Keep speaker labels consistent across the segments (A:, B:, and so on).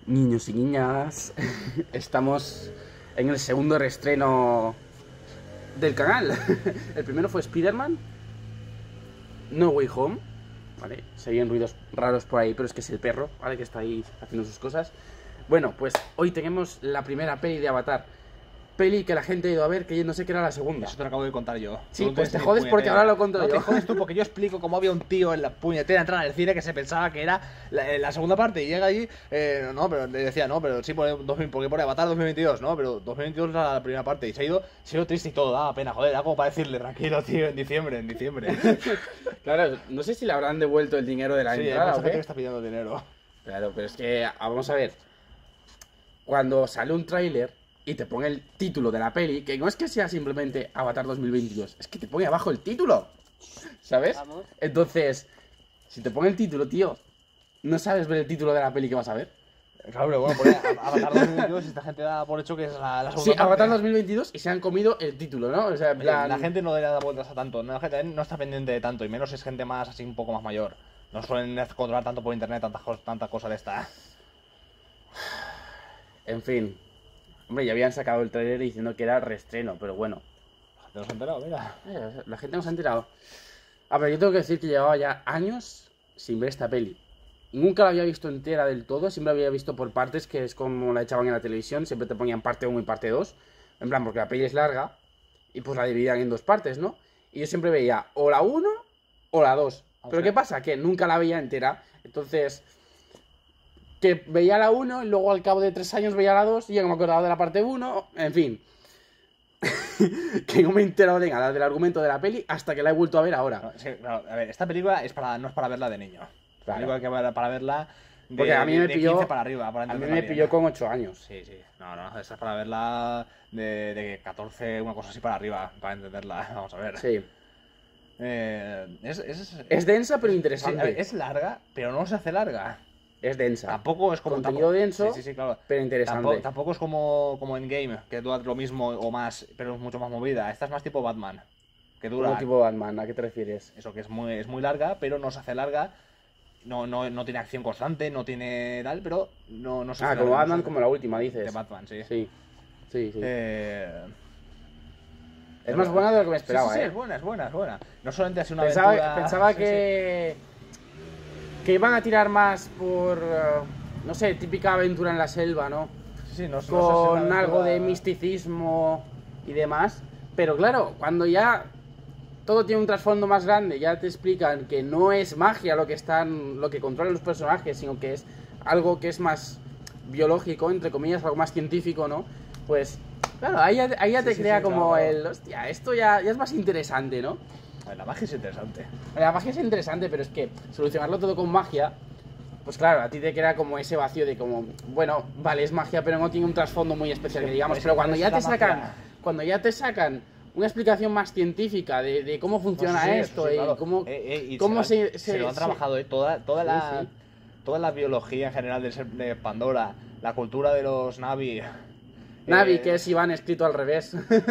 A: Niños y niñas, estamos en el segundo reestreno del canal. El primero fue Spider-Man No Way Home, ¿vale? Se oyen ruidos raros por ahí, pero es que es el perro, ¿vale? Que está ahí haciendo sus cosas. Bueno, pues hoy tenemos la primera peli de Avatar. Peli que la gente ha ido a ver, que yo no sé qué era la segunda.
B: Eso te lo acabo de contar yo.
A: Sí, pues te jodes porque ahora lo cuento yo.
B: No te jodes tú porque yo explico cómo había un tío en la puñetera entrada del cine que se pensaba que era la segunda parte y llega allí, no, pero le decía, no, pero sí, porque pone Avatar 2022, no, pero 2022 era la primera parte y se ha ido triste y todo, daba pena, joder, era como para decirle, tranquilo, tío, en diciembre.
A: Claro, no sé si le habrán devuelto el dinero de la
B: Sí,
A: entrada
B: hay
A: o
B: mucha gente
A: qué.
B: que está pidiendo dinero.
A: Claro, pero es que, vamos a ver, cuando sale un tráiler y te pone el título de la peli, que no es que sea simplemente Avatar 2022, es que te pone abajo el título, ¿sabes?
C: Vamos.
A: Entonces, si te pone el título, tío, no sabes ver el título de la peli que vas a ver.
B: Claro, pero bueno, pone Avatar 2022 y esta gente da por hecho que es la segunda
A: Sí,
B: parte.
A: Avatar 2022 y se han comido el título, ¿no? O sea, en plan...
B: La gente no le da vueltas a tanto, la gente no está pendiente de tanto, y menos es gente más así un poco más mayor. No suelen controlar tanto por internet tanta cosa de esta.
A: En fin. Hombre, ya habían sacado el tráiler diciendo que era reestreno, pero bueno.
B: ¿Te has enterado? Mira.
A: La gente no se ha enterado. A ver, yo tengo que decir que llevaba ya años sin ver esta peli. Nunca la había visto entera del todo, siempre la había visto por partes, que es como la echaban en la televisión, siempre te ponían parte 1 y parte 2. En plan, porque la peli es larga y pues la dividían en dos partes, ¿no? Y yo siempre veía o la 1 o la 2. Pero ¿qué pasa? Que nunca la veía entera. Entonces, que veía la 1 y luego al cabo de 3 años veía la 2 y ya no me acordaba de la parte 1, en fin. Que no me he enterado de nada del argumento de la peli hasta que la he vuelto a ver ahora.
B: No, sí, claro, a ver, esta película no es para verla de niño.
A: Claro.
B: Película que para verla de,
A: Porque a mí me
B: de
A: pilló
B: 15 para arriba. Para
A: A mí
B: entenderla
A: me
B: bien.
A: pilló con 8 años.
B: Sí. No, esta es para verla de 14, una cosa así para arriba, para entenderla. Vamos a ver.
A: Sí.
B: Es
A: densa pero
B: sí,
A: interesante.
B: a ver, es larga, pero no se hace larga.
A: Es densa.
B: Tampoco es como
A: Contenido denso,
B: sí, claro.
A: pero interesante.
B: Tampoco es como en Game, que dura lo mismo o más, pero es mucho más movida. Esta es más tipo Batman, que dura.
A: ¿Cómo tipo Batman? ¿A qué te refieres?
B: Eso, que es muy larga, pero no se hace larga. No tiene acción constante, no tiene tal, pero no se hace
A: Como
B: larga,
A: Batman,
B: no se-
A: como la última, dices.
B: de Batman, sí.
A: Sí. Es
B: Pero-
A: más buena de lo que me esperaba,
B: sí,
A: ¿eh?
B: es buena. No solamente ha sido una
A: Pensaba,
B: aventura...
A: pensaba
B: sí,
A: que iban a tirar más por, no sé, típica aventura en la selva, ¿no?
B: sí, no sé si
A: Con
B: una aventura-
A: algo de misticismo y demás. Pero claro, cuando ya todo tiene un trasfondo más grande, ya te explican que no es magia lo que controlan los personajes, sino que es algo que es más biológico, entre comillas, algo más científico, ¿no? Pues, claro, ahí ya te crea como
B: claro.
A: el, hostia, esto ya es más interesante, ¿no?
B: A ver, la magia es interesante.
A: La magia es interesante, pero es que solucionarlo todo con magia, pues claro, a ti te crea como ese vacío de como, bueno, vale, es magia, pero no tiene un trasfondo muy especial, que digamos.
B: Es
A: Pero
B: que
A: cuando
B: es
A: ya
B: la
A: te sacan,
B: magia.
A: cuando ya te sacan una explicación más científica de cómo funciona
B: Sí,
A: esto
B: sí,
A: y
B: claro.
A: cómo,
B: Y
A: cómo
B: se lo han trabajado, toda
A: Sí.
B: toda la biología en general de Pandora, la cultura de los Navi...
A: Navi, que es Iván escrito al revés.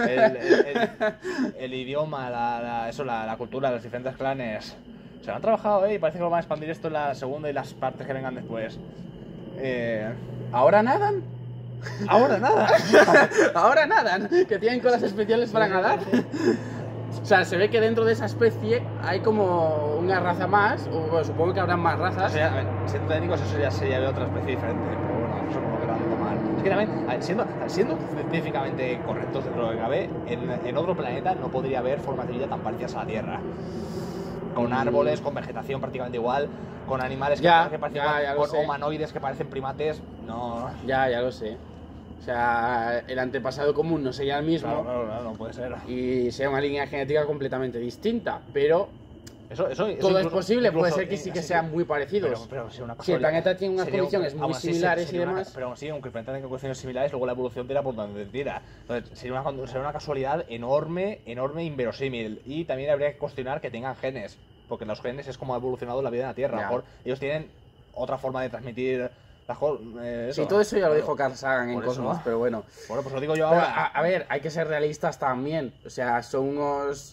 B: el idioma, la cultura, los diferentes clanes. Se lo han trabajado, y parece que lo van a expandir esto en la segunda y las partes que vengan después.
A: ¿Ahora nadan?
B: Ahora nada.
A: Ahora nadan, que tienen colas especiales para nadar. O sea, se ve que dentro de esa especie hay como una raza más, o bueno, supongo que habrán más razas.
B: Eso ya, a ver, siendo técnicos, eso ya sería de otra especie diferente. Pero bueno, eso no lo querrán tomar. Es que también, a ver, siendo científicamente correctos dentro de lo que cabe, en otro planeta no podría haber formas de vida tan parecidas a la Tierra. Con árboles, con vegetación prácticamente igual, con animales que parecen igual,
A: lo
B: con
A: sé.
B: humanoides que parecen primates. No.
A: Ya lo sé. O sea, el antepasado común no sería el mismo
B: Claro, no puede ser.
A: y sea una línea genética completamente distinta, pero
B: Eso
A: todo
B: incluso-
A: es posible, puede
B: incluso-
A: ser que sí que sean muy parecidos.
B: Pero si una
A: Si el
B: casualidad-
A: planeta tiene unas
B: sería
A: condiciones muy
B: aún así
A: similares
B: sería
A: y
B: una-
A: demás.
B: pero aún así, aunque el planeta tenga condiciones similares, luego la evolución tira por donde tira. Entonces, sería una casualidad enorme, inverosímil. Y también habría que cuestionar que tengan genes, porque los genes es como ha evolucionado la vida en la Tierra. A lo
A: Ya.
B: mejor ellos tienen otra forma de transmitir.
A: Sí, todo eso ya lo dijo Carl Sagan en
B: Por eso,
A: Cosmos,
B: ¿no?
A: pero bueno.
B: Bueno, pues lo digo yo
A: Pero,
B: ahora.
A: a ver, hay que ser realistas también. O sea, son unos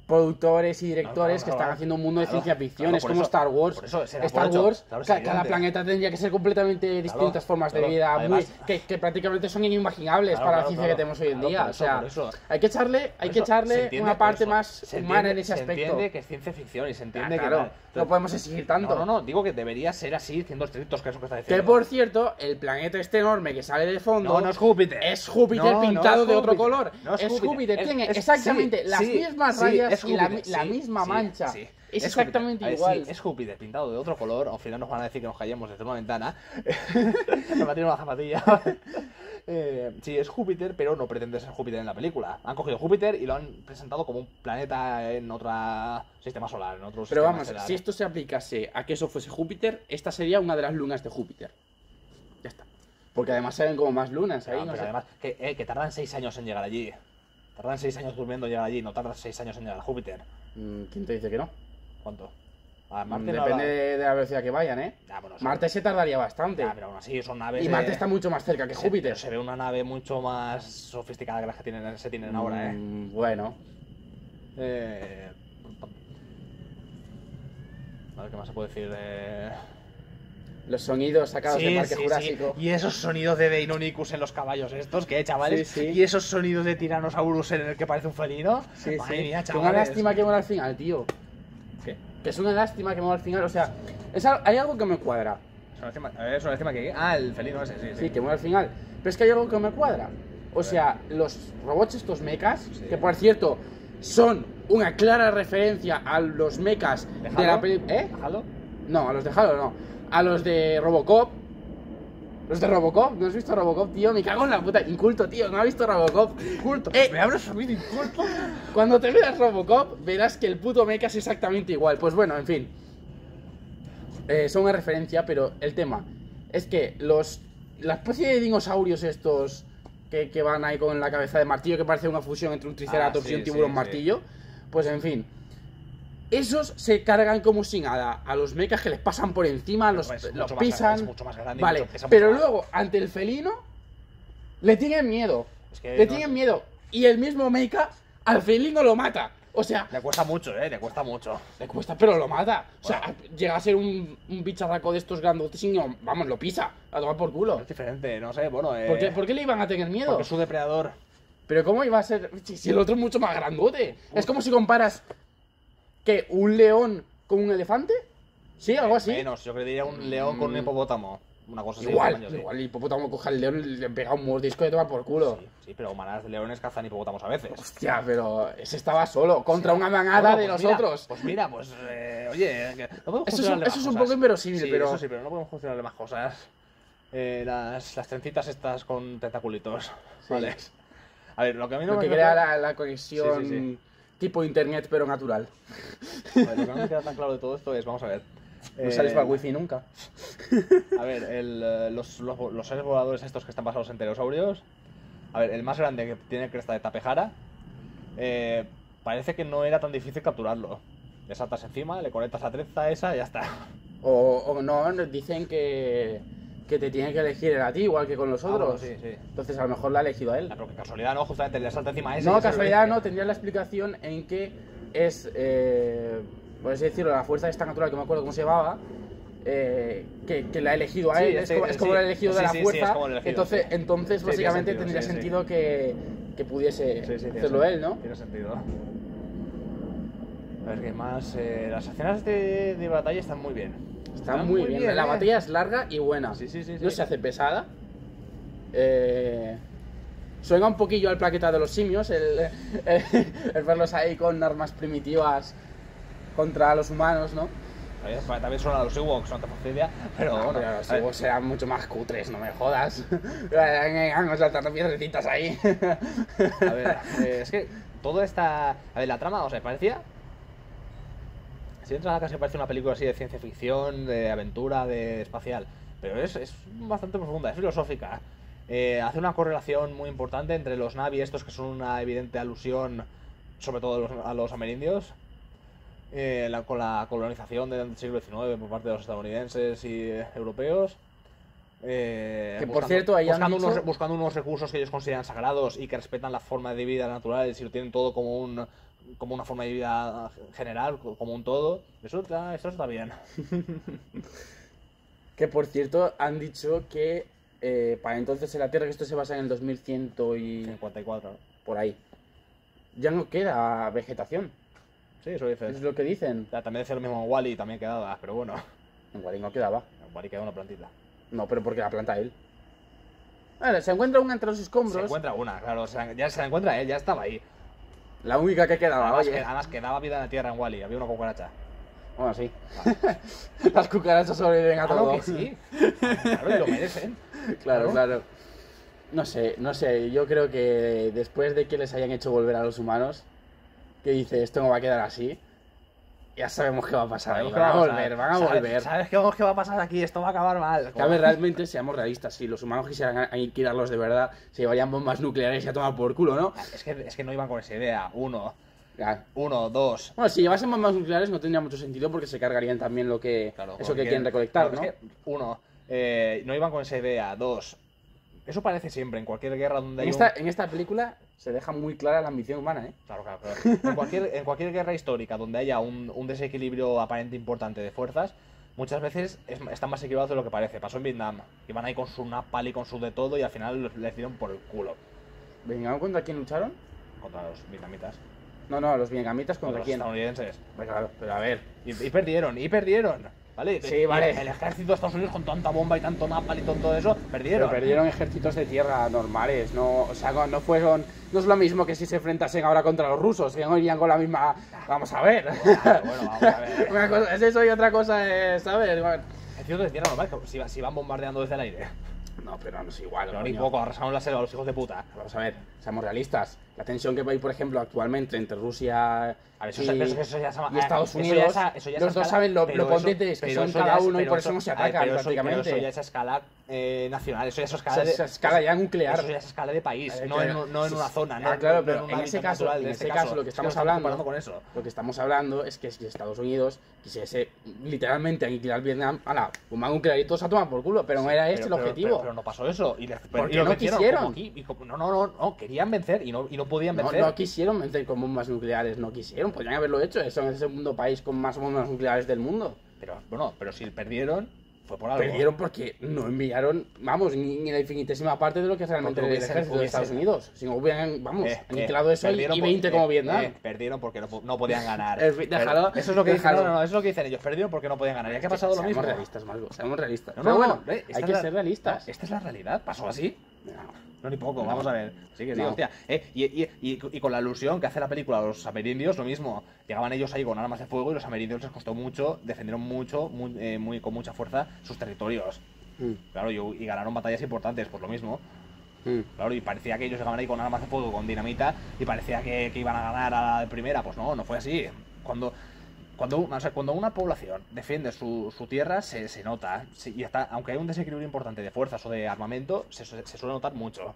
A: productores y directores que están
B: claro.
A: haciendo un mundo de
B: Claro,
A: ciencia ficción.
B: claro,
A: es
B: por
A: como
B: eso-
A: Star Wars.
B: por eso se da
A: Star
B: por hecho,
A: Wars,
B: claro, es
A: cada
B: evidente.
A: planeta tendría que ser completamente distintas formas de
B: claro.
A: vida,
B: Además-
A: que prácticamente son inimaginables
B: Claro,
A: para
B: claro,
A: la ciencia
B: claro.
A: que tenemos hoy en
B: Claro,
A: día.
B: por
A: O
B: eso,
A: sea,
B: por eso.
A: hay que echarle,
B: Se entiende,
A: una
B: por
A: parte
B: eso.
A: más
B: Se
A: humana en
B: entiende-
A: ese aspecto.
B: Se entiende que es ciencia ficción y se entiende que...
A: Claro,
B: tal.
A: no podemos exigir tanto.
B: No, digo que debería ser así, siendo estrictos, que es lo que está
A: Que
B: diciendo.
A: por cierto, el planeta este enorme que sale de fondo.
B: No es Júpiter.
A: Es Júpiter
B: No,
A: pintado
B: es
A: de otro
B: Júpiter.
A: color.
B: No
A: es Júpiter. Tiene
B: Es-
A: exactamente
B: sí,
A: las
B: sí,
A: mismas
B: sí,
A: rayas
B: es
A: y la
B: Júpiter,
A: misma
B: sí,
A: mancha.
B: sí.
A: Es
B: Júpiter.
A: exactamente
B: A ver,
A: igual.
B: sí, es Júpiter pintado de otro color. Al final nos van a decir que nos callemos desde una ventana. Me va a tirar una zapatilla. Sí, es Júpiter, pero no pretende ser Júpiter en la película. Han cogido Júpiter y lo han presentado como un planeta en otro sistema solar, en otro
A: Pero
B: sistema
A: vamos,
B: estelar.
A: si esto se aplicase a que eso fuese Júpiter, esta sería una de las lunas de Júpiter. Ya está. Porque además se ven como más lunas ahí,
B: Pero,
A: no
B: pero
A: sé.
B: además, que tardan 6 años en llegar allí. Tardan 6 años durmiendo en llegar allí, no tardan 6 años en llegar a Júpiter.
A: ¿Quién te dice que no?
B: ¿Cuánto? A Marte no
A: Depende
B: habrá-
A: de la velocidad que vayan, ¿eh?
B: Ya, bueno,
A: Marte se tardaría bastante.
B: Ya, pero aún así son naves.
A: Y Marte está mucho más cerca que Júpiter.
B: Se ve una nave mucho más sofisticada que las que se tienen ahora,
A: Bueno.
B: A ver qué más se puede decir de.
A: Los sonidos sacados del Parque Jurásico.
B: Y esos sonidos de Deinonychus en los caballos estos, ¿qué, chavales?
A: Sí, sí.
B: Y esos sonidos de Tyrannosaurus en el que parece un felino.
A: Sí,
B: Madre
A: sí.
B: mía,
A: Que una
B: chavales.
A: lástima que muera al final, tío.
B: ¿Qué?
A: Que es una lástima que muera al final. O sea, hay algo que me cuadra.
B: Es una lástima que. Ah, el felino ese, sí.
A: Sí, que muera al final. Pero es que hay algo que me cuadra. O sea, los robots estos mechas,
B: Sí.
A: que por cierto son una clara referencia a los mechas de la película. ¿Eh?
B: ¿Déjalo?
A: No, a los de Halo no. A los de Robocop. Los de Robocop, ¿no has visto Robocop, tío? Me cago en la puta. Inculto, tío, no has visto Robocop.
B: Culto. Me abres a mí de inculto.
A: Cuando te veas Robocop, verás que el puto mecha es exactamente igual. Pues bueno, en fin. Son una referencia, pero el tema es que la especie de dinosaurios estos que van ahí con la cabeza de martillo, que parece una fusión entre un triceratops
B: sí,
A: y un tiburón
B: sí,
A: martillo, pues en fin. Esos se cargan como si nada a los mechas que les pasan por encima, los
B: Es
A: los
B: mucho más
A: pisan.
B: es mucho más grande y
A: Vale,
B: pesa mucho
A: pero
B: más.
A: luego, ante el felino, le tienen miedo.
B: Es que
A: Le
B: no-
A: tienen miedo. Y el mismo mecha al felino lo mata. O sea,
B: Le cuesta mucho, le cuesta mucho.
A: le cuesta, pero lo mata. O sea, llega a ser un bicharraco de estos grandotes y no, vamos, lo pisa. A tomar por culo.
B: Es diferente, no sé, bueno.
A: ¿Por qué le iban a tener miedo?
B: Porque es su depredador.
A: Pero ¿cómo iba a ser? Si el otro es mucho más grandote. Es como si comparas que un león con un elefante. Sí, algo así.
B: Menos, yo creería un león con un hipopótamo. Una cosa así.
A: Igual,
B: tamaño, sí.
A: igual el hipopótamo coge al león y le pega un mordisco de tomar por culo.
B: Sí, pero manadas de leones cazan hipopótamos a veces.
A: Hostia, pero ese estaba solo contra una manada
B: Bueno,
A: de
B: pues
A: los
B: mira,
A: otros.
B: Pues mira, oye, no podemos
A: Eso
B: funcionarle
A: es
B: más
A: un
B: cosas.
A: poco inverosímil,
B: Sí,
A: pero-
B: Eso sí, pero no podemos funcionarle más cosas. Las trencitas estas con tentaculitos.
A: Sí.
B: Vale. A ver, lo que a mí no
A: Lo
B: me
A: que
B: queda
A: crea la conexión
B: Sí, sí,
A: tipo internet, pero natural.
B: a ver, lo que no me queda tan claro de todo esto es, vamos a ver.
A: No sales para el wifi nunca.
B: A ver, los seres voladores estos que están basados en pterosaurios. A ver, el más grande que tiene cresta de Tapejara. Parece que no era tan difícil capturarlo. Le saltas encima, le conectas la trenza esa y ya está.
A: O no, dicen que te tiene que elegir a ti, igual que con los otros.
B: Sí, sí.
A: Entonces a lo mejor la ha elegido a él.
B: Pero que casualidad no, justamente le salta encima a ese. y
A: No,
B: ese
A: casualidad
B: lo
A: no, tendría la explicación en que es, por así decirlo, la fuerza esta natural, que no me acuerdo cómo se llamaba, que la ha elegido a
B: Sí,
A: él,
B: ese-
A: es como
B: sí.
A: el elegido de
B: Sí,
A: la
B: sí, sí,
A: fuerza,
B: es como el elegido,
A: entonces,
B: sí.
A: entonces
B: Sí,
A: básicamente
B: tiene
A: tendría
B: sentido,
A: sentido que pudiese
B: tiene
A: hacerlo él, ¿no?
B: Tiene sentido. A ver, ¿qué más? Las escenas de batalla están muy bien.
A: Está muy bien. La batalla es larga y buena.
B: Sí, sí, sí,
A: No
B: sí.
A: se hace pesada. Suena un poquillo al Plaqueta de los Simios, el verlos ahí con armas primitivas contra los humanos, ¿no?
B: También suena a los Ewoks, no te fastidia, pero
A: No,
B: bueno.
A: pero los
B: a ver,
A: Ewoks serán mucho más cutres, no me jodas. Vamos saltando piedrecitas ahí.
B: a ver, es que toda esta... A ver, la trama, o sea, parecía... Si entras a casi parece una película así de ciencia ficción, de aventura, de espacial. Pero es bastante profunda, es filosófica. Hace una correlación muy importante entre los Na'vi, estos que son una evidente alusión, sobre todo a los amerindios, con la colonización del siglo XIX por parte de los estadounidenses y europeos.
A: por cierto, ahí han dicho...
B: buscando unos recursos que ellos consideran sagrados y que respetan la forma de vida natural y lo tienen todo como una forma de vida general, como un todo. Eso está bien.
A: Que por cierto, han dicho que para entonces en la Tierra, que esto se basa en el 2100 y...
B: 54.
A: por ahí, ya no queda vegetación.
B: Sí, eso dices.
A: Es lo que dicen.
B: Ya, también decía lo mismo en Wall-E, también quedaba, pero bueno.
A: En Wall-E no quedaba.
B: En Wall-E queda una plantita.
A: No, pero porque la planta él. Vale, se encuentra una entre los escombros.
B: Se encuentra una, claro, ya se la encuentra él, ya estaba ahí.
A: La única que quedaba,
B: Además quedaba vida en la Tierra en Wall-E, había una cucaracha.
A: Bueno, sí. Las cucarachas sobreviven a todo.
B: Que sí. Claro, y lo merecen.
A: Claro. No sé, yo creo que después de que les hayan hecho volver a los humanos, que dice, esto no va a quedar así, ya sabemos qué va a pasar. Van a volver.
B: ¿Sabes qué va a pasar aquí? Esto va a acabar mal.
A: Que a ver, realmente, seamos realistas, si los humanos quisieran aniquilarlos de verdad, se llevarían bombas nucleares y a tomar por culo, ¿no?
B: Es que no iban con esa idea. Uno, dos.
A: Bueno, si llevasen bombas nucleares no tendría mucho sentido porque se cargarían también lo que eso que quieren recolectar, ¿no?
B: Es que, uno, no iban con esa idea. Dos, eso parece siempre en cualquier guerra donde
A: en esta película se deja muy clara la ambición humana, ¿eh?
B: Claro. En cualquier guerra histórica donde haya un desequilibrio aparente importante de fuerzas, muchas veces está más equilibrado de lo que parece. Pasó en Vietnam. Iban ahí con su napal y con su de todo y al final les dieron por el culo.
A: ¿Venga, contra quién lucharon?
B: Contra los vietnamitas.
A: No, los vietnamitas contra quién.
B: Los estadounidenses.
A: Claro, pero a ver.
B: Y perdieron. ¿Vale?
A: Sí, vale.
B: El ejército de Estados Unidos con tanta bomba y tanto napal y todo eso, perdieron.
A: Pero perdieron ejércitos de tierra normales, no, o sea, no es lo mismo que si se enfrentasen ahora contra los rusos, que no irían con la misma... Vamos a ver.
B: Bueno, vamos a ver.
A: Una cosa es eso y otra cosa es, ¿sabes?
B: Ejércitos de tierra normal, si van bombardeando desde el aire.
A: No, pero no es igual.
B: Pero ni poco, arrasaron la selva a los hijos de puta.
A: Vamos a ver, seamos realistas. La tensión que hay, por ejemplo, actualmente entre Rusia y Estados Unidos, los dos saben lo potentes que son cada uno y por eso no se atacan prácticamente.
B: Pero eso ya es a escala nacional, eso ya es
A: a escala ya nuclear.
B: Eso ya es a escala de país, no en una zona.
A: Claro, pero en ese caso lo que estamos hablando
B: con eso.
A: Lo que estamos hablando es que si Estados Unidos quisiese literalmente aniquilar Vietnam, bomba nuclear y todos a tomar por culo, pero no era el objetivo.
B: Pero no pasó eso.
A: Porque no quisieron.
B: No, querían vencer y no podían vencer.
A: No quisieron vencer con bombas nucleares, no quisieron, podrían haberlo hecho, eso es el segundo país con más bombas nucleares del mundo.
B: Pero si perdieron, fue por algo.
A: Perdieron porque no enviaron, ni la infinitésima parte de lo que es realmente el ejército de Estados Unidos. Si no hubieran, aniquilado eso y 20 como Vietnam.
B: Perdieron porque no podían ganar.
A: Déjalo.
B: Eso es lo que dicen. No, eso es lo que dicen ellos. Perdieron porque no podían ganar. Ya que ha pasado lo mismo.
A: Seamos realistas.
B: Pero bueno,
A: hay que ser realistas.
B: Esta es la realidad. ¿Pasó así? No, ni poco, vamos a ver. Sí, hostia. Y con la alusión que hace la película a los amerindios, lo mismo. Llegaban ellos ahí con armas de fuego y los amerindios les costó mucho, defendieron mucho, con mucha fuerza sus territorios. Claro, y ganaron batallas importantes, por lo mismo. Claro, y parecía que ellos llegaban ahí con armas de fuego, con dinamita, y parecía que iban a ganar a la primera. Pues no fue así. Cuando una población defiende su tierra, se nota. Y aunque hay un desequilibrio importante de fuerzas o de armamento, se suele notar mucho.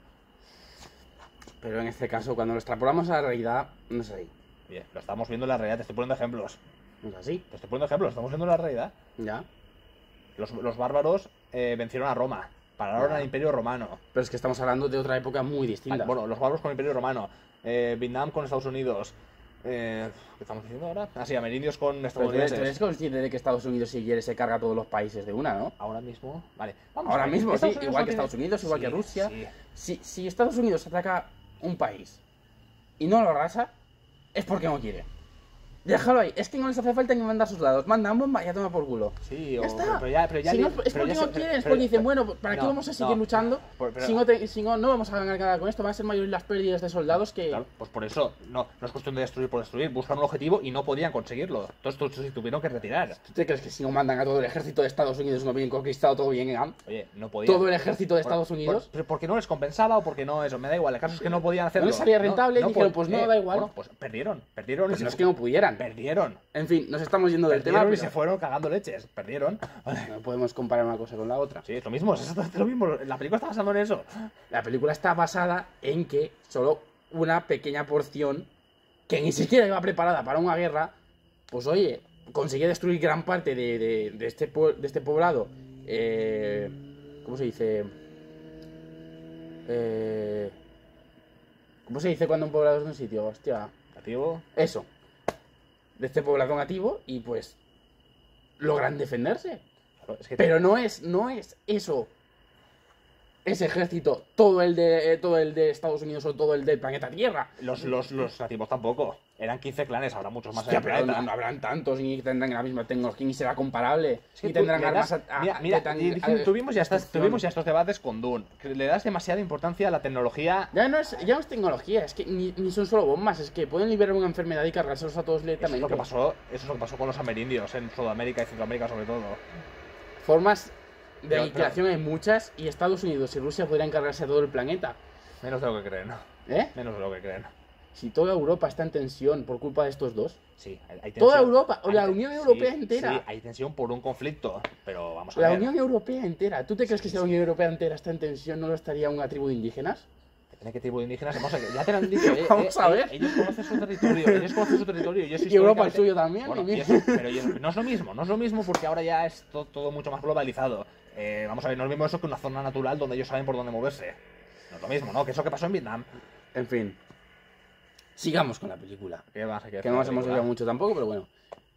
A: Pero en este caso, cuando lo extrapolamos a la realidad, no es así.
B: Oye, lo estamos viendo en la realidad, te estoy poniendo ejemplos.
A: No es así.
B: Te estoy poniendo ejemplos, lo estamos viendo en la realidad.
A: Ya.
B: Los bárbaros vencieron a Roma, pararon al Imperio Romano.
A: Pero es que estamos hablando de otra época muy distinta.
B: Bueno, los bárbaros con el Imperio Romano, Vietnam con Estados Unidos. ¿Qué estamos diciendo ahora? Sí, amerindios con estadounidenses.
A: Pero eres consciente de que Estados Unidos, si quiere, se carga a todos los países de una, ¿no?
B: Ahora mismo, vale.
A: Ahora mismo, sí, igual que Estados Unidos, igual que Rusia. Si Estados Unidos ataca un país y no lo arrasa, es porque no quiere. Déjalo ahí, es que no les hace falta ni mandar sus dados, mandan bomba y ya toma por culo.
B: Sí,
A: ya está.
B: Pero ya
A: si no, es porque no quieren, es porque dicen, bueno, ¿para qué vamos a seguir luchando? Si no vamos a ganar nada con esto, van a ser mayores las pérdidas de soldados que...
B: Claro, pues por eso, no es cuestión de destruir por destruir, buscan un objetivo y no podían conseguirlo. Entonces se tuvieron que retirar.
A: ¿Tú te crees que si no mandan a todo el ejército de Estados Unidos no bien conquistado, todo bien en
B: Oye, no podían.
A: ¿Todo el ejército de Estados Unidos?
B: Porque no les compensaba o porque no eso, me da igual, el caso es que no podían hacerlo.
A: No les salía rentable y dijeron, pues no, da igual.
B: Bueno, pues perdieron.
A: Pues no es que no pudieran.
B: Perdieron.
A: En fin, nos estamos yendo del tema, pero...
B: y se fueron cagando leches, perdieron.
A: No podemos comparar una cosa con la otra.
B: Sí, es lo mismo, es exactamente lo mismo. La película está basada en eso.
A: La película está basada en que solo una pequeña porción, que ni siquiera iba preparada para una guerra, pues oye, conseguía destruir gran parte de este poblado. ¿Cómo ¿cómo se dice? ¿Cómo se dice cuando un poblador de un sitio? Hostia.
B: ¿Nativo?
A: Eso. De este poblador nativo y pues logran defenderse.
B: Claro, es que
A: Pero no es eso. Ese ejército, todo el de Estados Unidos o todo el del planeta Tierra.
B: los nativos tampoco. Eran 15 clanes, habrá muchos más en
A: Hostia,
B: el
A: pero
B: planeta.
A: no habrán tantos ni tendrán la misma tecnología ni será comparable.
B: Es que
A: Ni
B: tú
A: tendrán
B: le
A: armas
B: das- tuvimos ya estos debates con Dune. Que le das demasiada importancia a la tecnología.
A: Ya no es tecnología, es que ni son solo bombas, es que pueden liberar una enfermedad y cargárselos a todos
B: Eso es
A: directamente.
B: lo que pasó, eso es lo que pasó con los amerindios en Sudamérica y Centroamérica sobre todo.
A: Formas de
B: Pero-
A: aniquilación hay muchas y Estados Unidos y Rusia podrían cargarse a todo el planeta.
B: Menos de lo que creen.
A: ¿Eh?
B: Menos de lo que creen.
A: Si toda Europa está en tensión por culpa de estos dos.
B: Sí, hay
A: Toda
B: tensión.
A: Europa, o la
B: Hay-
A: Unión
B: sí,
A: Europea entera.
B: Sí, hay tensión por un conflicto, pero vamos a
A: La
B: ver.
A: Unión Europea entera. ¿Tú te crees que si la Unión Europea entera está en tensión no lo estaría una tribu de indígenas?
B: Depende de qué tipo de indígenas. Vamos a ver, ya te lo han dicho.
A: Vamos a ver.
B: Ellos conocen su territorio. Ellos conocen su territorio. Ellos
A: Y Europa el
B: históricamente-
A: suyo también.
B: Bueno,
A: y mira.
B: pero no es lo mismo. No es lo mismo porque ahora ya es todo mucho más globalizado. Vamos a ver, no es lo mismo eso que una zona natural donde ellos saben por dónde moverse. No es lo mismo, ¿no? Que eso que pasó en Vietnam.
A: En fin. Sigamos con la película.
B: ¿Qué más hay que
A: Que no nos hemos
B: película?
A: oído mucho tampoco, pero bueno.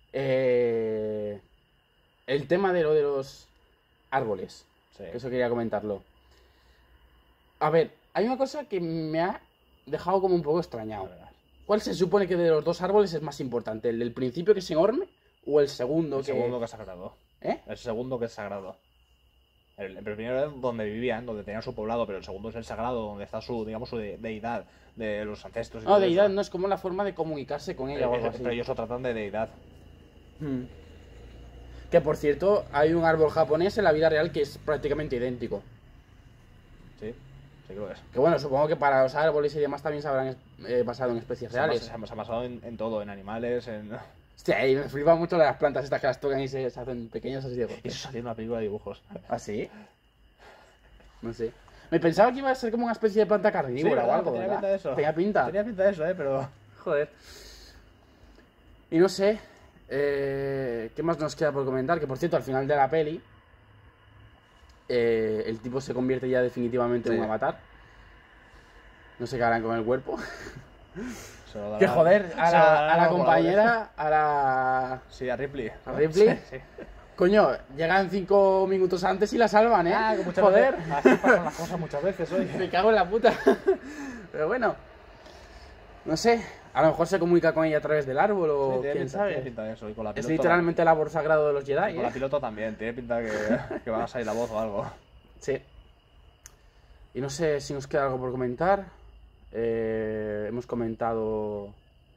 A: El tema de lo de los árboles.
B: Sí.
A: Eso quería comentarlo. A ver, hay una cosa que me ha dejado como un poco extrañado. ¿Cuál se supone que de los dos árboles es más importante? ¿El del principio que es enorme? ¿O el segundo
B: El
A: que...?
B: segundo que es sagrado.
A: ¿Eh?
B: El segundo que es sagrado. El primero es donde vivían, donde tenían su poblado, pero el segundo es el sagrado, donde está su, digamos, su deidad de los ancestros. y
A: No,
B: todo
A: deidad
B: eso.
A: no, es como la forma de comunicarse con ella o algo así.
B: Pero ellos lo tratan de deidad.
A: Hmm. Que por cierto, hay un árbol japonés en la vida real que es prácticamente idéntico.
B: Sí, sí que lo es.
A: Que bueno, supongo que para los árboles y demás también se habrán basado en especies reales.
B: Se ha basado en todo, en animales, en...
A: Hostia, y me flipa mucho las plantas estas que las tocan y se hacen pequeños así de
B: Y
A: golpe.
B: eso salió en una película de dibujos.
A: ¿Ah, sí? No sé. Me pensaba que iba a ser como una especie de planta carnívora o
B: ¿verdad?
A: algo,
B: Tenía
A: ¿verdad?
B: pinta de eso.
A: Tenía pinta.
B: Tenía pinta de eso, pero...
A: Joder. Y no sé, ¿qué más nos queda por comentar? Que por cierto, al final de la peli, el tipo se convierte ya definitivamente en
B: Sí.
A: un avatar. No sé qué harán con el cuerpo.
B: Se lo dará-
A: Que joder,
B: se lo
A: a
B: darán
A: la
B: los
A: compañera, a la...
B: voladores. Sí, a Ripley.
A: ¿A Ripley?
B: Sí, sí.
A: Coño, llegan 5 minutos antes y la salvan, ¿eh?
B: Ah, que muchas
A: Joder.
B: veces- así pasan las cosas muchas veces, oye.
A: Me cago en la puta. Pero bueno. No sé. A lo mejor se comunica con ella a través del árbol o
B: Sí, tiene
A: quién
B: pinta-
A: sabe.
B: Tiene pinta de eso. Y con la
A: Es
B: piloto,
A: literalmente el árbol sagrado de los Jedi,
B: con la
A: ¿eh?
B: piloto también. Tiene pinta que va a salir la voz o algo.
A: Sí. Y no sé si nos queda algo por comentar. Hemos comentado...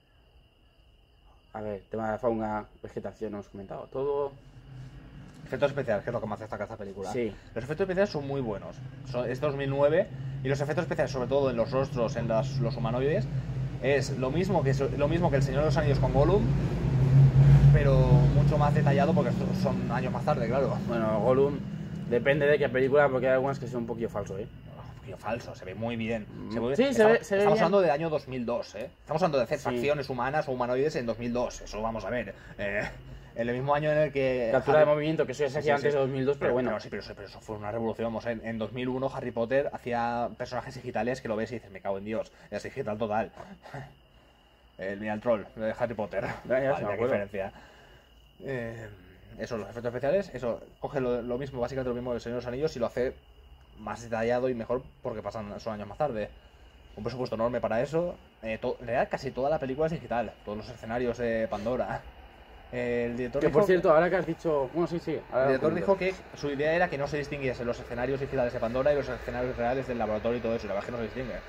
A: A ver, tema de la fauna, vegetación, hemos comentado todo.
B: Efectos especiales, que es lo que más destaca esta película.
A: Sí.
B: Los efectos especiales son muy buenos. Es 2009 y los efectos especiales, sobre todo en los rostros, en los humanoides, es lo mismo que el Señor de los Anillos con Gollum, pero mucho más detallado porque son años más tarde, claro.
A: Bueno, Gollum depende de qué película, porque hay algunas que son un poquillo falso, ¿eh?
B: Un poquillo falso, se ve muy bien. Se ve-
A: Sí,
B: estamos,
A: se ve
B: estamos
A: bien.
B: hablando del año 2002, ¿eh? Estamos hablando de hacer
A: Sí.
B: facciones humanas o humanoides en 2002, eso vamos a ver. En el mismo año en el que...
A: Captura de
B: Harry-
A: movimiento, que eso ya se
B: Sí,
A: hacía
B: sí,
A: antes
B: sí.
A: de 2002, pero bueno.
B: Sí, pero eso fue una revolución. Vamos, en 2001 Harry Potter hacía personajes digitales que lo ves y dices, me cago en Dios, es digital total. Mira el troll de Harry Potter.
A: Ya, se
B: Vale,
A: me
B: qué
A: acuerdo.
B: diferencia. Eso, los efectos especiales, eso, coge lo mismo, básicamente lo mismo del Señor de los Anillos y lo hace más detallado y mejor porque son años más tarde. Un presupuesto enorme para eso. En realidad casi toda la película es digital, todos los escenarios de Pandora. El director
A: Que por
B: dijo-
A: cierto, ahora que has dicho... Bueno, sí, sí. ahora
B: el director
A: lo
B: dijo
A: comento.
B: que su idea era que no se distinguiese los escenarios digitales de Pandora y los escenarios reales del laboratorio y todo eso, y la verdad es que no se distingue.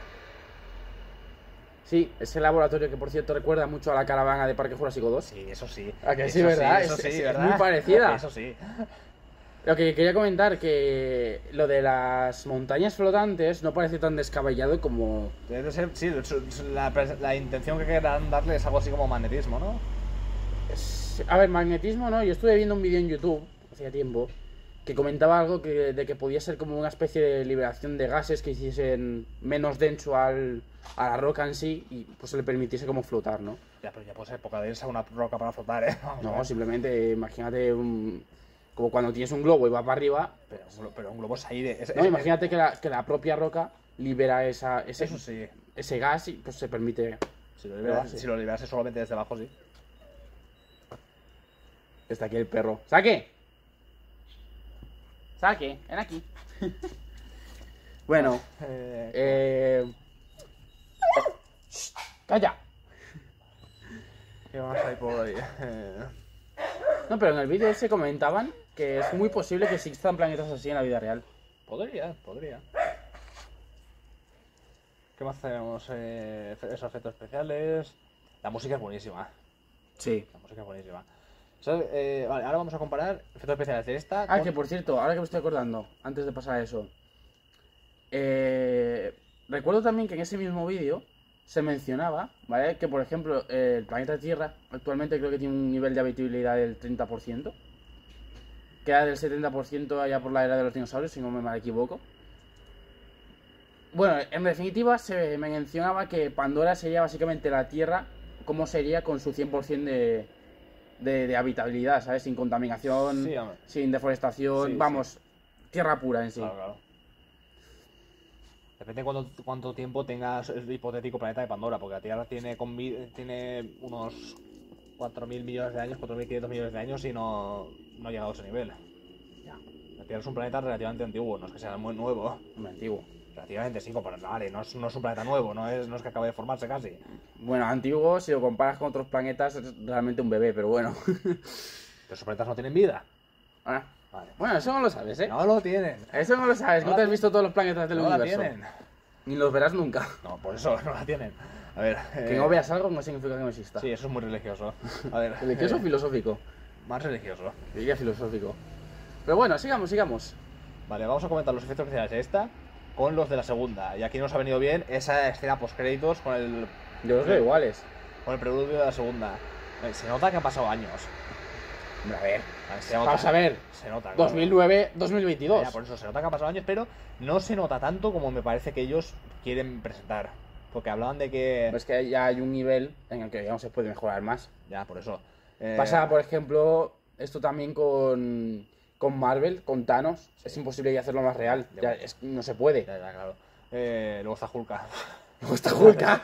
A: Sí, ese laboratorio que por cierto recuerda mucho a la caravana de Parque Jurásico 2.
B: Sí, eso sí.
A: ¿A que
B: Eso
A: sí, verdad?
B: Eso
A: Es-
B: sí,
A: es
B: ¿verdad?
A: muy parecida.
B: Eso sí.
A: Lo que quería comentar, que lo de las montañas flotantes no parece tan descabellado como...
B: Debe ser, sí, la intención que quieran darle es algo así como magnetismo, ¿no?
A: A ver, magnetismo, ¿no? Yo estuve viendo un vídeo en YouTube, hacía tiempo, que comentaba algo de que podía ser como una especie de liberación de gases que hiciesen menos denso a la roca en sí y pues se le permitiese como flotar, ¿no?
B: Ya, pero ya puede ser poca densa una roca para flotar, ¿eh? Vamos a
A: No,
B: ver.
A: simplemente imagínate Como cuando tienes un globo y va para arriba.
B: Pero un globo es aire.
A: No, imagínate que la propia roca libera ese
B: Eso sí.
A: gas y pues se permite.
B: Si lo liberase solamente desde abajo, sí.
A: Está aquí el perro. ¡Saque! ¡Saque! ¡Ven aquí! Bueno. ¡Calla!
B: ¿Qué más hay por ahí?
A: No, pero en el vídeo ese comentaban que es muy posible que existan planetas así en la vida real.
B: Podría. ¿Qué más tenemos? Esos efectos especiales. La música es buenísima.
A: Sí.
B: La música es buenísima. Vale, ahora vamos a comparar efectos especiales de esta.
A: Ah, que por cierto, ahora que me estoy acordando, antes de pasar a eso. Recuerdo también que en ese mismo vídeo se mencionaba, ¿vale? Que por ejemplo, el planeta Tierra actualmente creo que tiene un nivel de habitabilidad del 30%. Queda del 70% allá por la era de los dinosaurios, si no me mal equivoco. Bueno, en definitiva se mencionaba que Pandora sería básicamente la Tierra, como sería con su 100% de habitabilidad, ¿sabes? Sin contaminación,
B: Sí,
A: sin deforestación,
B: Sí,
A: vamos, tierra pura en sí.
B: Claro. Depende de cuánto tiempo tengas el hipotético planeta de Pandora, porque la Tierra tiene unos 4.000 millones de años, 4.500 millones de años y no ha llegado a ese nivel.
A: Ya.
B: La Tierra es un planeta relativamente antiguo, no es que sea muy nuevo.
A: Muy antiguo.
B: Relativamente sí, pero vale, no es un planeta nuevo, no es que acabe de formarse casi.
A: Bueno, antiguo, si lo comparas con otros planetas, es realmente un bebé, pero bueno.
B: Pero esos planetas no tienen vida.
A: Ah,
B: Vale.
A: bueno, eso no lo sabes, ¿eh?
B: No lo tienen.
A: Eso no lo sabes, no te has visto todos los planetas del
B: No la
A: universo.
B: tienen.
A: Ni los verás nunca.
B: No, por eso no la tienen. A ver.
A: Que no veas algo no significa que no exista.
B: Sí, eso es muy religioso. A ver.
A: ¿Religioso o filosófico?
B: Más religioso.
A: Yo diría filosófico. Pero bueno, sigamos.
B: Vale, vamos a comentar los efectos especiales de esta con los de la segunda. Y aquí nos ha venido bien esa escena post-créditos con el
A: Yo los veo iguales.
B: con el preludio de la segunda. Se nota que han pasado años.
A: Hombre, a ver.
B: Se nota,
A: Vamos a ver.
B: Se nota. Claro.
A: 2009, 2022.
B: Ya, por eso se nota que han pasado años, pero no se nota tanto como me parece que ellos quieren presentar. Porque hablaban de que...
A: Es que ya hay un nivel en el que ya no se puede mejorar más.
B: Ya, por eso.
A: Pasa, por ejemplo, esto también con Marvel, con Thanos. Sí. Es imposible ya hacerlo más real. Ya, no se puede.
B: Ya, claro. Luego está Hulka.
A: Luego está Hulka.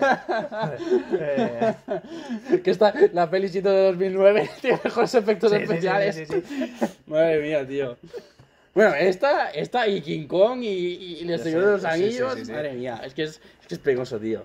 A: Que está la pelicito de 2009 tiene mejores efectos especiales.
B: Sí.
A: Madre mía, tío. Bueno, esta y King Kong y el Señor de los Anillos. Sí. Madre mía, es que es pegoso, tío.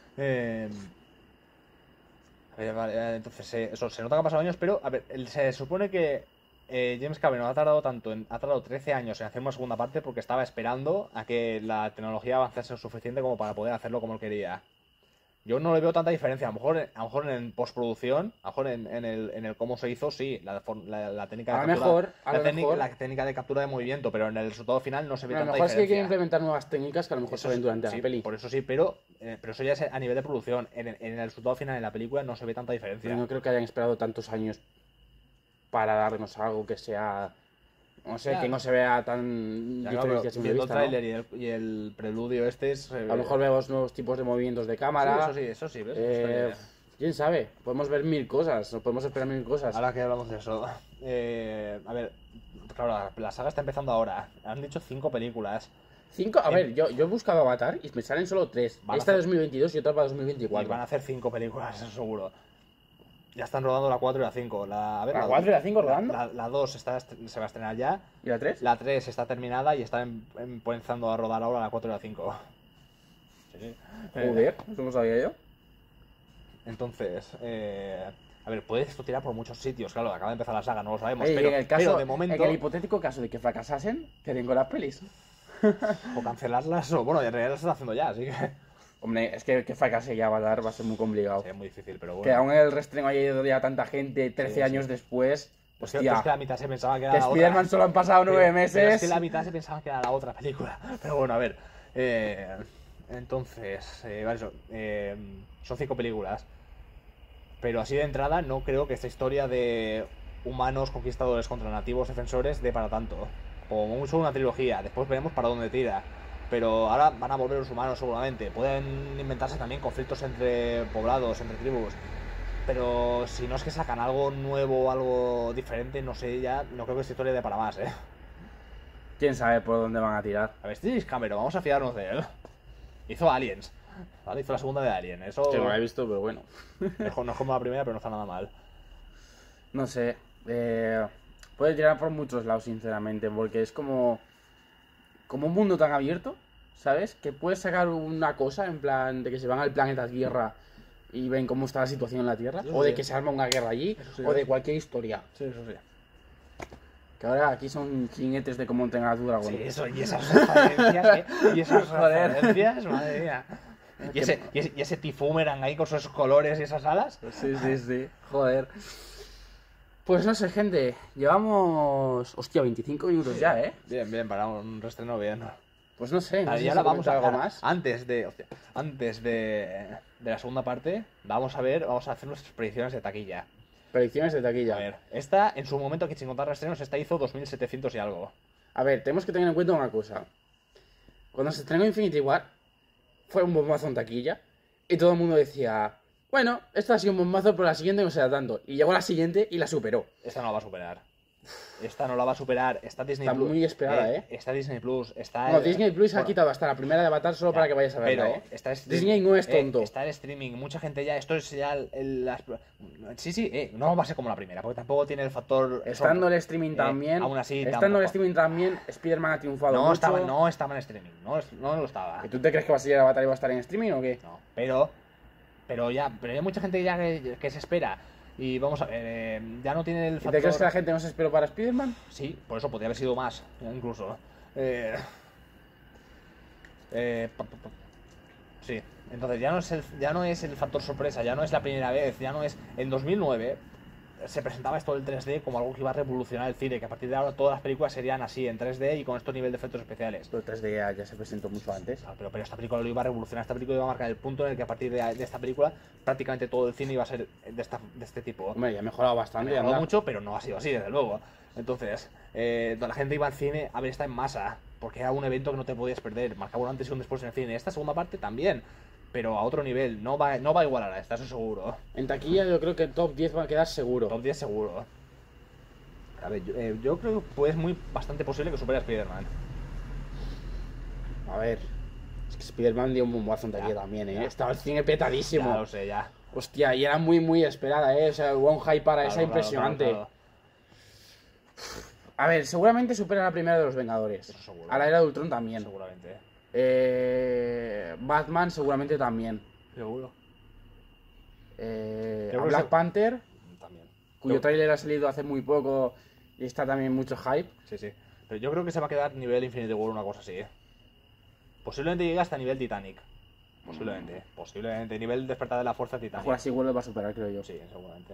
B: Vale, entonces eso se nota que han pasado años, pero a ver, se supone que James Cameron ha tardado 13 años en hacer una segunda parte porque estaba esperando a que la tecnología avanzase lo suficiente como para poder hacerlo como él quería. Yo no le veo tanta diferencia, a lo mejor en postproducción, a lo mejor en el cómo se hizo, sí, la técnica de captura, la técnica de captura de movimiento, pero en el resultado final no se ve tanta diferencia.
A: A lo mejor es que quieren implementar nuevas técnicas que a lo mejor se ven durante la peli.
B: Por eso sí, pero eso ya es a nivel de producción. En el resultado final de la película no se ve tanta diferencia.
A: Pero no creo que hayan esperado tantos años para darnos algo que sea... No sé, que no se vea tan diferencia sin
B: viendo
A: vista,
B: el tráiler y el preludio este es...
A: A lo mejor vemos nuevos tipos de movimientos de cámara.
B: Eso sí, ¿ves?
A: ¿Quién sabe? Podemos ver 1000 cosas, nos podemos esperar 1000 cosas.
B: Ahora que hablamos de eso... a ver, claro, la saga está empezando ahora. Han dicho 5 películas.
A: 5, a ver, yo he buscado Avatar y me salen solo 3. Esta de 2022 y otra para 2024.
B: Y van a hacer 5 películas, eso seguro. Ya están rodando la 4 y la 5. ¿La
A: 4 y la 5 rodando?
B: La 2 se va a estrenar ya.
A: ¿Y la 3?
B: La 3 está terminada y están empezando a rodar ahora la 4 y la 5. Sí.
A: Joder, eso no sabía yo.
B: Entonces, a ver, puede esto tirar por muchos sitios. Claro, acaba de empezar la saga, no lo sabemos.
A: Pero
B: de momento...
A: En el hipotético caso de que fracasasen, que den con las pelis.
B: O cancelarlas, o bueno, en realidad las están haciendo ya, así que...
A: Hombre, es que fracase ya Avatar va a ser muy complicado.
B: Sí, es muy difícil, pero bueno.
A: Que aún el restreno haya ido ya tanta gente 13 años después.
B: Hostia. Es que la mitad se pensaba que era
A: la otra. Spider-Man solo han pasado 9 meses.
B: Pero es que la mitad se pensaba que era la otra película. Pero bueno, a ver. Entonces, son 5 películas. Pero así de entrada, no creo que esta historia de humanos conquistadores contra nativos defensores dé para tanto. Como mucho una trilogía. Después veremos para dónde tira. Pero ahora van a volver los humanos seguramente. Pueden inventarse también conflictos entre poblados, entre tribus. pero si no es que sacan algo nuevo o algo diferente, no sé, ya no creo que esta historia dé para más, ¿eh?
A: Quién sabe por dónde van a tirar.
B: A ver, este James Cameron, vamos a fiarnos de él. Hizo Aliens, ¿vale? Hizo la segunda de Alien, eso
A: Que no la he visto, pero bueno.
B: no es como la primera, pero no está nada mal.
A: No sé. Puede tirar por muchos lados, sinceramente, porque es como un mundo tan abierto, ¿sabes? Que puedes sacar una cosa en plan de que se van al planeta Tierra y ven cómo está la situación en la Tierra,
B: Eso
A: o de
B: sí.
A: que se arma una guerra allí,
B: Sí,
A: o de cualquier historia.
B: Sí, eso sí.
A: Que ahora aquí son jinetes de cómo entrenar a tu dragón.
B: Sí, eso, y esas referencias, ¿eh? Y esas
A: Joder.
B: referencias, madre mía. Y ese Tifumeran ahí con sus colores y esas alas.
A: Sí. Joder. Pues no sé, gente. Llevamos... Hostia, 25 minutos ya, ¿eh?
B: Bien, para un reestreno bien.
A: Pues no sé, no sé
B: Y
A: si
B: ahora vamos a
A: algo
B: ahora,
A: más.
B: Antes de la segunda parte, vamos a hacer nuestras predicciones de taquilla.
A: Predicciones de taquilla.
B: A ver, esta en su momento, que sin contar reestrenos, esta hizo 2.700 y algo.
A: A ver, tenemos que tener en cuenta una cosa. Cuando se estrenó Infinity War, fue un bombazo en taquilla. Y todo el mundo decía, bueno, esta ha sido un bombazo, pero la siguiente no será tanto. Y llegó la siguiente y la superó.
B: Esta no la va a superar. Esta no la va a superar. Está Disney
A: Está
B: Plus.
A: muy esperada, ¿eh?
B: Está Disney Plus. Está
A: No, Disney Plus ha
B: bueno,
A: quitado hasta la primera de Avatar solo para que vayas a verla,
B: pero
A: ¿eh?
B: está
A: Disney no es tonto.
B: Está el streaming. Mucha gente ya. Esto es ya sí, no va a ser como la primera, porque tampoco tiene el factor.
A: Estando el streaming también.
B: Aún así,
A: estando el
B: tampoco.
A: streaming también, Spider-Man ha triunfado
B: No
A: mucho.
B: estaba en streaming. No lo estaba.
A: ¿Y tú te crees que va a salir Avatar y va a estar en streaming o qué?
B: No, pero hay mucha gente ya que se espera. Y vamos a ver, ya no tiene el
A: ¿Y
B: factor.
A: te crees que la gente no se esperó para Spider-Man?
B: Sí, por eso podría haber sido más, incluso. Sí, entonces ya no es el factor sorpresa, ya no es la primera vez, ya no es. En 2009 se presentaba esto del 3D como algo que iba a revolucionar el cine, que a partir de ahora todas las películas serían así, en 3D y con estos niveles de efectos especiales.
A: Pero 3D ya se presentó mucho antes.
B: Ah, pero esta película lo iba a revolucionar, esta película iba a marcar el punto en el que a partir de esta película prácticamente todo el cine iba a ser de este tipo.
A: Hombre, ya ha mejorado
B: Ha
A: bastante.
B: mejorado
A: anda.
B: mucho, pero no ha sido así, desde luego. Entonces, la gente iba al cine a ver esta en masa, porque era un evento que no te podías perder, marcaba un antes y un después en el cine. Esta segunda parte también, pero a otro nivel, no va a igualar a esta, eso seguro.
A: En taquilla yo creo que el top 10 va a quedar seguro.
B: Top 10 seguro. A ver, yo creo que es bastante posible que supere a Spider-Man.
A: A ver. Es que Spider-Man dio un bombazo en taquilla
B: Ya,
A: también, ¿eh?
B: ya.
A: Estaba el cine petadísimo.
B: Ya lo sé, ya.
A: Hostia, y era muy, muy esperada, ¿eh? O sea, hubo un hype para esa
B: Claro,
A: impresionante.
B: claro.
A: A ver, seguramente supera la primera de los Vengadores.
B: Eso seguro.
A: A la era de Ultron también.
B: Seguramente.
A: Batman seguramente también.
B: Seguro.
A: A
B: creo que
A: Black
B: se-
A: Panther,
B: También.
A: cuyo
B: Yo-
A: tráiler ha salido hace muy poco y está también mucho hype.
B: Sí. Pero yo creo que se va a quedar nivel Infinity War, una cosa así, ¿eh? Posiblemente llegue hasta nivel Titanic. Posiblemente. Nivel Despertar de la Fuerza Titanic.
A: Mejor así vuelve a superar, creo yo.
B: Sí, seguramente.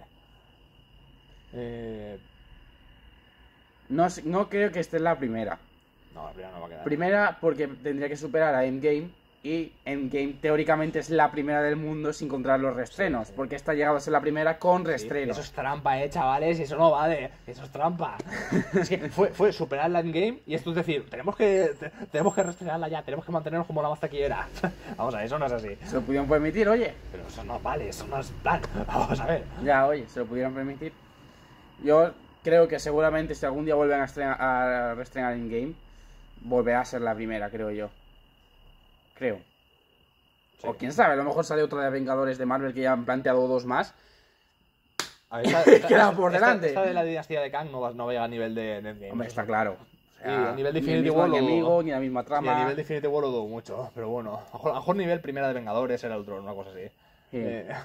A: No creo que esté en la primera.
B: No, la primera no va a quedar.
A: Primera porque tendría que superar a Endgame. Y Endgame teóricamente es la primera del mundo sin contar los reestrenos.
B: Sí.
A: Porque esta ha llegado a ser la primera con
B: Sí,
A: reestrenos.
B: eso es trampa, chavales, y eso no vale. Eso es trampa. Es que fue superar la endgame y esto es decir, tenemos que reestrenarla ya, tenemos que mantenernos como la más taquillera. Vamos a ver, eso no es así.
A: Se lo pudieron permitir, oye.
B: Pero eso no vale, eso no es plan. Vamos a ver.
A: Ya, oye, se lo pudieron permitir. Yo creo que seguramente si algún día vuelven a reestrenar Endgame, volverá a ser la primera, creo yo. Creo.
B: Sí.
A: O quién sabe, a lo mejor sale otra de Vengadores de Marvel que ya han planteado dos más.
B: A ver,
A: Queda por delante.
B: Esta de la dinastía de Kang no va a llegar a nivel de endgame.
A: Hombre, está claro. O
B: Sí, a nivel de
A: ni el
B: Infinity
A: mismo
B: War lo
A: enemigo,
B: dudo.
A: ni la misma
B: Sí,
A: trama.
B: a nivel de Infinity War lo dudo mucho, pero bueno. A lo mejor nivel primera de Vengadores era Ultron, una cosa así.
A: Sí.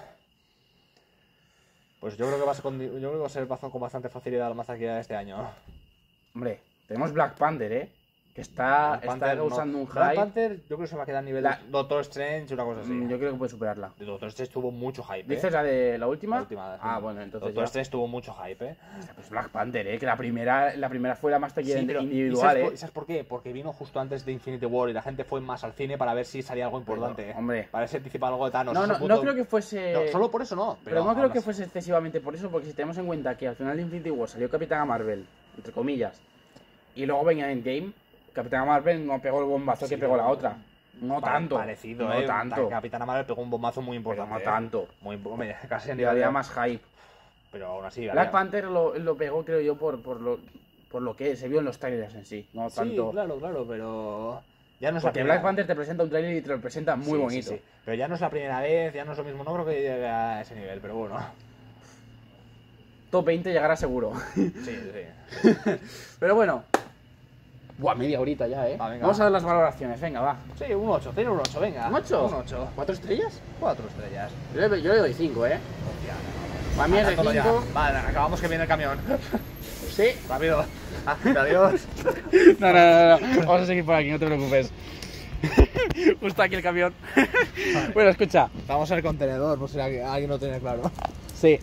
B: Pues yo creo que va a ser con bastante facilidad la más taquillera de este año.
A: Hombre, tenemos Black Panther, que está
B: Black Panther,
A: causando un
B: Black
A: hype.
B: Panther yo creo que se va a quedar a nivel
A: La-
B: de Doctor Strange, una cosa así.
A: Yo creo que puede superarla.
B: De Doctor Strange tuvo mucho hype.
A: ¿Dices la de la última?
B: La última,
A: Ah, bueno, entonces
B: Doctor
A: ya.
B: Strange tuvo mucho hype,
A: Pues Black Panther, que la primera fue la más taquillera
B: Sí, pero ¿y
A: individual,
B: sabes por qué? Porque vino justo antes de Infinity War y la gente fue más al cine para ver si salía algo importante.
A: Pero, hombre.
B: Para ver si anticipaba algo de Thanos.
A: No,
B: Ese
A: no,
B: punto-
A: no creo que fuese...
B: No, solo por eso no.
A: Pero no creo
B: aún
A: que
B: así-
A: fuese excesivamente por eso, porque si tenemos en cuenta que al final de Infinity War salió Capitana Marvel, entre comillas, y luego venía Endgame, Capitana Marvel no pegó el bombazo
B: Sí,
A: que pegó la
B: pero-
A: otra. No tanto.
B: Parecido,
A: no tanto.
B: Capitana Marvel pegó un bombazo muy
A: Pero
B: importante.
A: no tanto.
B: Muy, hombre, casi en
A: Le daría más hype.
B: Pero aún así,
A: Black Panther lo pegó, creo yo, por lo que se vio en los trailers en sí. No tanto.
B: Sí, claro, pero... Ya no es
A: Porque Black Panther te presenta un trailer y te lo presenta muy bonito.
B: Sí. Pero ya no es la primera vez, ya no es lo mismo. No creo que llegue a ese nivel, pero bueno.
A: Top 20 llegará seguro.
B: Sí.
A: Pero bueno. Buah, media horita ya,
B: Va, venga,
A: Vamos
B: va.
A: a ver las valoraciones, venga, va.
B: Sí, un 8, tiene un 8, venga.
A: ¿Un 8?
B: Un 8.
A: ¿4 estrellas?
B: 4 estrellas.
A: Yo le doy 5,
B: Hostia,
A: Para mí es de 5.
B: Vale, acabamos que viene el camión.
A: Sí.
B: Rápido. Adiós.
A: No. Vamos a seguir por aquí, no te preocupes. Justo aquí el camión.
B: Vale.
A: Bueno, escucha.
B: Vamos al contenedor, por si alguien no tiene claro.
A: Sí.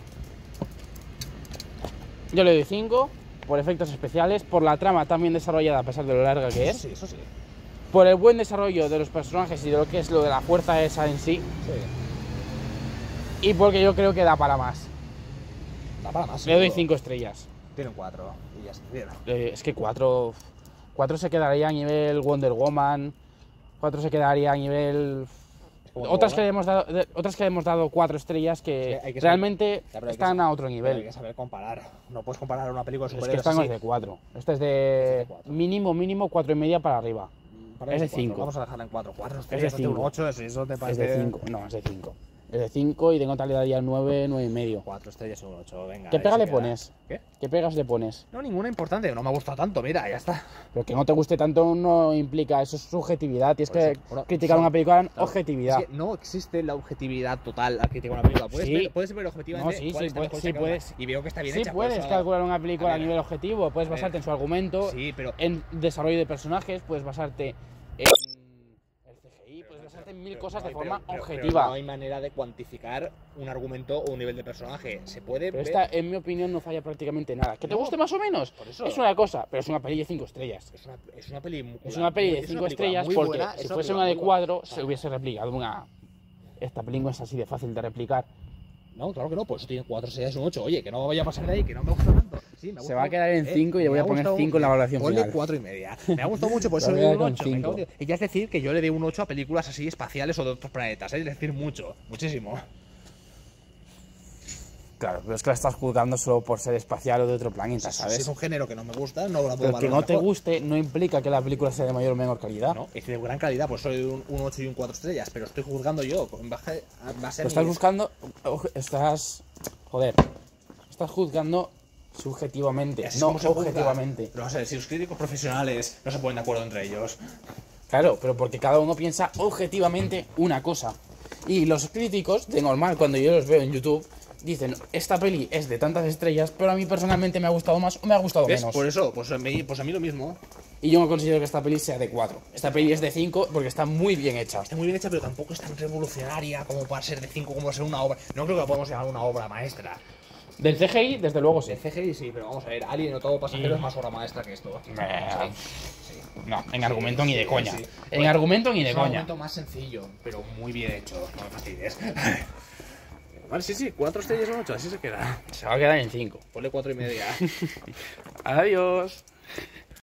A: Yo le doy 5 por efectos especiales, por la trama tan bien desarrollada a pesar de lo larga que es,
B: Sí, eso sí.
A: por el buen desarrollo de los personajes y de lo que es lo de la fuerza esa en sí,
B: Sí.
A: y porque yo creo que da para más.
B: Da para más.
A: Le doy
B: seguro.
A: 5 estrellas.
B: Tiene un 4 y ya está. Bien.
A: Es que 4 se quedaría a nivel Wonder Woman, 4 se quedaría a nivel...
B: Wonder
A: Otras
B: Woman.
A: que le hemos dado 4 estrellas que
B: Es que hay que
A: realmente
B: Ya, pero hay que
A: están a otro
B: Pero hay
A: nivel.
B: que saber comparar. No puedes comparar una película de
A: Es que
B: superhéroes
A: esta no es
B: así.
A: de 4. Esta es de
B: de 4.
A: mínimo 4,5 para arriba.
B: Para
A: es de
B: cuatro.
A: 5.
B: Vamos a dejarla en 4. 4
A: Es de
B: estrellas, un
A: 5.
B: 8, eso te
A: Es
B: parece...
A: de 5. No, es de 5. Es de 5 y de nota le daría 9, 9,5.
B: 4 estrellas, un 8, venga.
A: ¿Qué
B: ahí
A: pega
B: se
A: le
B: queda.
A: pones?
B: ¿Qué?
A: ¿Qué pegas le pones?
B: No, ninguna importante, no me ha gustado tanto, mira, ya está.
A: Pero que no te guste tanto no implica, eso es subjetividad. Tienes
B: Por
A: que
B: eso, bueno,
A: criticar una película en
B: Claro,
A: objetividad.
B: Es que no existe la objetividad total al criticar una película.
A: Sí.
B: Puedes ver objetivamente
A: No, sí,
B: cuál
A: sí,
B: está mejor
A: sí,
B: que otra,
A: puedes.
B: y veo que está bien
A: Sí,
B: hecha. por
A: puedes
B: eso-
A: calcular una película
B: A
A: a
B: ver,
A: nivel objetivo, puedes
B: a ver.
A: basarte en su argumento,
B: Sí, pero...
A: en desarrollo de personajes, puedes basarte en el CGI, puedes basarte en mil cosas de forma
B: pero
A: objetiva.
B: no hay manera de cuantificar un argumento o un nivel de personaje. Se puede
A: Pero
B: ver...
A: esta, en mi opinión, no falla prácticamente nada. ¿Que te
B: No,
A: guste más o menos?
B: por eso.
A: Es una cosa, pero es una peli de 5 estrellas.
B: Es una peli...
A: Es una peli de 5 estrellas
B: muy
A: porque
B: buena,
A: si
B: es
A: fuese
B: película
A: una de
B: muy buena.
A: 4 se hubiese replicado una... Esta película es así de fácil de replicar.
B: No, claro que no, por eso tiene 4 estrellas y un 8. Oye, que no vaya a pasar de ahí, que no me gusta tanto. Sí, me ha
A: Se va a
B: gustado,
A: quedar en 5 y le
B: me
A: voy
B: ha
A: a poner
B: gustado-
A: 5 en la valoración
B: Ponle
A: final.
B: 4,5. Me ha gustado mucho, por eso
A: Lo
B: le
A: voy a
B: doy un
A: dar
B: 8.
A: con
B: me cago
A: 5.
B: en Dios. Y ya es decir que yo le di un 8 a películas así espaciales o de otros planetas, es decir, mucho, muchísimo.
A: Claro, pero es que la estás juzgando solo por ser espacial o de otro planeta,
B: Si
A: ¿sabes?
B: es un género que no me gusta, no la puedo
A: Pero que no
B: valorar
A: te
B: mejor.
A: guste no implica que la película sea de mayor o menor calidad.
B: No, es de gran calidad, por eso le doy un 8 y un 4 estrellas, pero estoy juzgando yo, en base a
A: Lo estás
B: mi-
A: buscando... Joder. Estás juzgando subjetivamente,
B: Así es
A: no
B: como se juzga.
A: objetivamente.
B: Pero vamos a ver, si los críticos profesionales no se ponen de acuerdo entre ellos.
A: Claro, pero porque cada uno piensa objetivamente una cosa. Y los críticos, de normal, cuando yo los veo en YouTube, dicen, esta peli es de tantas estrellas, pero a mí personalmente me ha gustado más o me ha gustado
B: ¿Ves?
A: menos.
B: Por eso, pues a mí lo mismo.
A: Y yo no considero que esta peli sea de 4. Esta peli es de 5 porque está muy bien hecha.
B: Está muy bien hecha, pero tampoco es tan revolucionaria como para ser de 5, como para ser una obra. No creo que la podamos llamar una obra maestra.
A: Del CGI, desde luego sí.
B: De CGI sí, pero vamos a ver, Alien o todo pasajero es más obra maestra que esto.
A: No, en argumento ni de
B: sí,
A: coña.
B: sí.
A: En argumento ni de
B: Es un
A: coña.
B: argumento más sencillo, pero muy bien hecho. No me fastidies. Vale, sí, 4 estrellas o 8, así se queda.
A: Se va a quedar en 5.
B: Ponle 4,5.
A: Adiós.